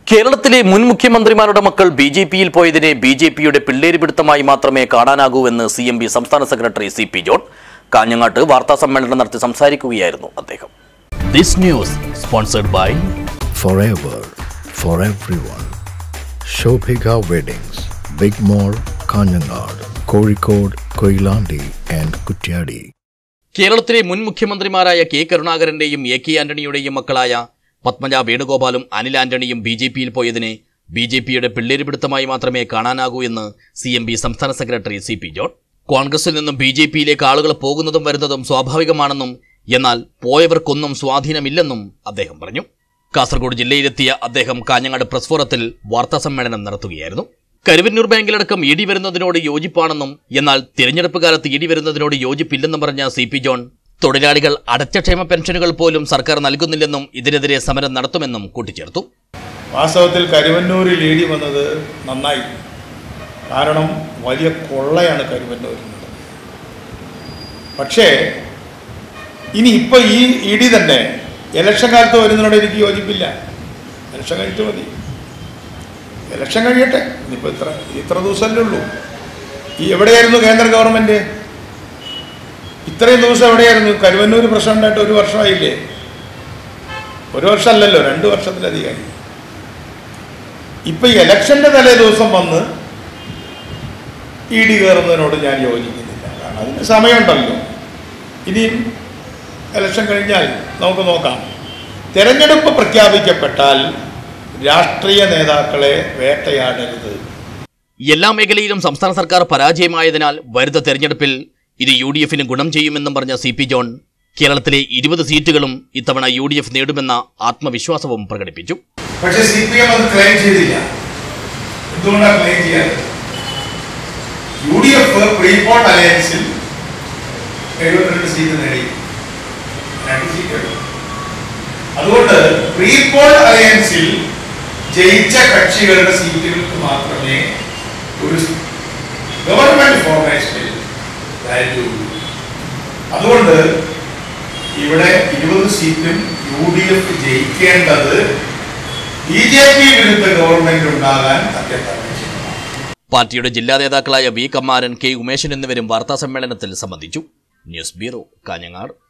കേരളത്തിലെ മുൻ മുഖ്യമന്ത്രിമാരുടെ മക്കൾ ബിജെപിയിൽ പോയതിനെ ബിജെപിയുടെ പിള്ളേരുപിടുത്തമായി മാത്രമേ കാണാനാകൂവെന്ന് സിഎംപി സംസ്ഥാന സെക്രട്ടറി സി.പി. ജോൺ കാഞ്ഞങ്ങാട്ട് വാർത്താസമ്മേളനം നടത്തി സംസാരിക്കുകയായിരുന്നു അദ്ദേഹം. This news sponsored by Forever for everyone. Shobhika Weddings, Big Mall, Kanjangad, Kozhikode, Koilandi and Kuttiyadi. കേരളത്തിലെ മുൻ മുഖ്യമന്ത്രിമാരായ കെ കരുണാകരന്റെയും എ കെ ആന്റണിയുടെയും മക്കളായ പത്മജ വേണുഗോപാലും അനിൽ ആന്റണിയും ബിജെപിയിൽ പോയതിനെ ബിജെപിയുടെ പിള്ളേരുപിടുത്തമായി മാത്രമേ കാണാനാകൂ എന്ന് സിഎംപി സംസ്ഥാന സെക്രട്ടറി സി.പി. ജോൺ. കോൺഗ്രസിൽ നിന്നും ബിജെപിയിലേക്ക് ആളുകൾ പോകുന്നതും വരുന്നതും സ്വാഭാവികമാണെന്നും എന്നാൽ പോയവർക്കൊന്നും സ്വാധീനമില്ലെന്നും അദ്ദേഹം പറഞ്ഞു. കാസർഗോഡ് ജില്ലയിലെത്തിയ അദ്ദേഹം കാഞ്ഞങ്ങാട് പ്രസ് ഫോറത്തിൽ വാർത്താസമ്മേളനം നടത്തുകയായിരുന്നു. കരുവന്നൂർ ബാങ്കിലടക്കം ഇടി വരുന്നതിനോട് യോജിപ്പാണെന്നും എന്നാൽ തിരഞ്ഞെടുപ്പ് കാലത്ത് ഇടി വരുന്നതിനോട് യോജിപ്പില്ലെന്നും പറഞ്ഞ സി.പി. ജോൺ തൊഴിലാളികൾ അടച്ച ക്ഷേമ പെൻഷനുകൾ പോലും സർക്കാർ നൽകുന്നില്ലെന്നും ഇതിനെതിരെ സമരം നടത്തുമെന്നും കൂട്ടിച്ചേർത്തു. വാസ്തവത്തിൽ കരുവന്നൂരിൽ ഇടി വന്നത് നന്നായി, കാരണം വലിയ കൊള്ളയാണ് കരുവന്നൂരിൽ. പക്ഷേ ഇപ്പോൾ ഈ ഇടി തന്നെ ഇലക്ഷൻ കാലത്ത് വരുന്നതിനോട് എനിക്ക് യോജിപ്പില്ല. ഇലക്ഷൻ കഴിഞ്ഞിട്ട് മതി, ഇലക്ഷൻ കഴിയട്ടെ. ഇനിയിപ്പോൾ ഇത്ര ദിവസമല്ലേ ഉള്ളൂ. എവിടെയായിരുന്നു കേന്ദ്ര ഗവൺമെൻറ്? ഇത്രയും ദിവസം എവിടെയായിരുന്നു? കരുവന്നൂർ പ്രസിഡൻ്റായിട്ട് 1 വർഷമായില്ലേ? 1 വർഷമല്ലല്ലോ, 2 വർഷത്തിലധികമായി. ഇപ്പം ഈ ഇലക്ഷൻ്റെ തലേ ദിവസം വന്ന് ഇടി കയറുന്നതിനോട് ഞാൻ യോജിക്കുന്നില്ല. കാരണം അതിന് സമയമുണ്ടല്ലോ. ഇനിയും ഇലക്ഷൻ കഴിഞ്ഞാൽ നമുക്ക് നോക്കാം. തെരഞ്ഞെടുപ്പ് പ്രഖ്യാപിക്കപ്പെട്ടാൽ രാഷ്ട്രീയ നേതാക്കളെ വേട്ടയാടരുത്. എല്ലാ മേഖലയിലും സംസ്ഥാന സർക്കാർ പരാജയമായതിനാൽ വരുന്ന തെരഞ്ഞെടുപ്പിൽ ഇത് UDF-ന് ഗുണം ചെയ്യുമെന്നും പറഞ്ഞ സി.പി. ജോൺ കേരളത്തിലെ 20 സീറ്റുകളും ഇത്തവണ UDF നേടുമെന്ന ആത്മവിശ്വാസവും പ്രകടിപ്പിച്ചു. പക്ഷേ CPM അത് ക്ലെയിം ചെയ്തില്ല. എന്തുകൊണ്ടാണ് ക്ലെയിം ചെയ്യാറ്? UDF പ്രീപോൾ അലയൻസിൽ 72 സീറ്റ് നേടി, 2 സീറ്റ്. അതുകൊണ്ട് പ്രീപോൾ അലയൻസിൽ ജയിച്ച കക്ഷികളുടെ സീറ്റുകൾക്ക് മാത്രമേ ഒരു ഗവൺമെന്റ് ഫോർമേഷനിൽ വാല്യൂ ഉള്ളൂ. അതുകൊണ്ട് ഇവിടെ 20 സീറ്റും UDF ജയിക്കേണ്ടത് BJP വിരുദ്ധ ഗവൺമെന്റ് ഉണ്ടാകാൻ അത്യന്താപേക്ഷിതമാണ്. പാർട്ടിയുടെ ജില്ലാ നേതാക്കളായ വി കമാരൻ, കെ ഉമേശൻ എന്നിവരും വാർത്താസമ്മേളനത്തിൽ സംബന്ധിച്ചു. News bureau, Kanhangad.